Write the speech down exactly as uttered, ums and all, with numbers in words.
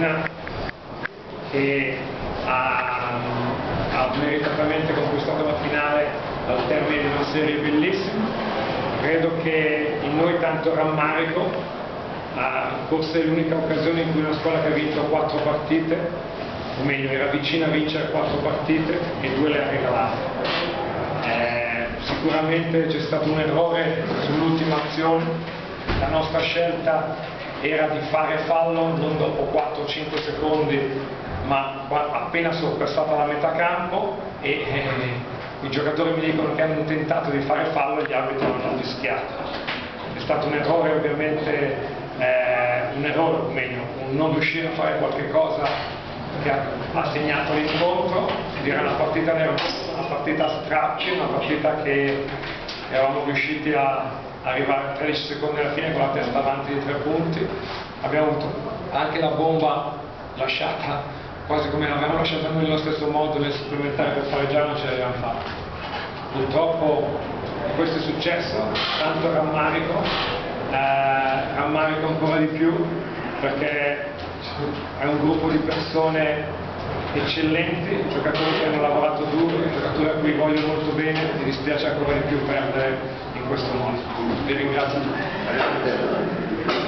Messina, che ha, ha meritatamente conquistato la finale al termine di una serie bellissima. Credo che in noi tanto rammarico, uh, forse è l'unica occasione in cui una squadra che ha vinto quattro partite, o meglio era vicina a vincere quattro partite e due le ha regalate. Eh, sicuramente c'è stato un errore sull'ultima azione, la nostra scelta era di fare fallo non dopo quattro cinque secondi, ma appena sorpassata la metà campo, e eh, i giocatori mi dicono che hanno tentato di fare fallo e gli arbitri non hanno fischiato. È stato un errore ovviamente, eh, un errore o meglio, un non riuscire a fare qualche cosa che ha, ha segnato l'incontro. Era una partita nervosa, una partita a strappi, una partita che eravamo riusciti a arrivare a tredici secondi alla fine con la testa avanti di tre punti. Abbiamo avuto anche la bomba lasciata quasi come l'avevamo lasciata noi nello stesso modo nel supplementare per pareggiare, non ce l'abbiamo fatta. Purtroppo questo è successo, tanto rammarico, eh, rammarico ancora di più perché è un gruppo di persone eccellenti, giocatori che hanno lavorato duro, giocatori a cui voglio molto bene, mi dispiace ancora di più perdere in questo modo. Vi ringrazio tutti.